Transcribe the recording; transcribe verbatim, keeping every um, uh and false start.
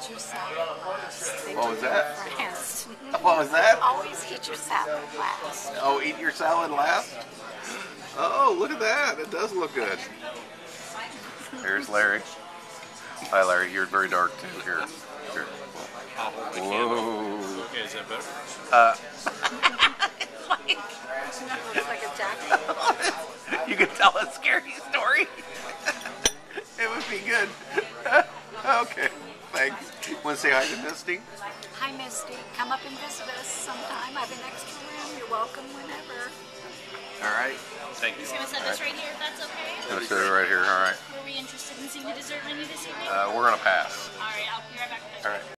eat your salad last. They What do was in that? France. What was that? Always eat your salad last. Oh, eat your salad last? Oh, look at that. It does look good. Here's Larry. Hi, Larry. You're very dark, too. Here. Here. Whoa. Okay, is that better? Uh, It's like, looks like a jacket. you can tell a scary story. It would be good. Okay, thanks. Want to say hi to Misty? Hi, Misty. Come up and visit us sometime. I have an extra room. You're welcome whenever. All right. Thank you. He's going to set us right here, if that's okay. Gonna sit right here. All right. Were we interested in seeing the dessert menu this evening? Uh, we're gonna pass. All right, I'll be right back with you. All right.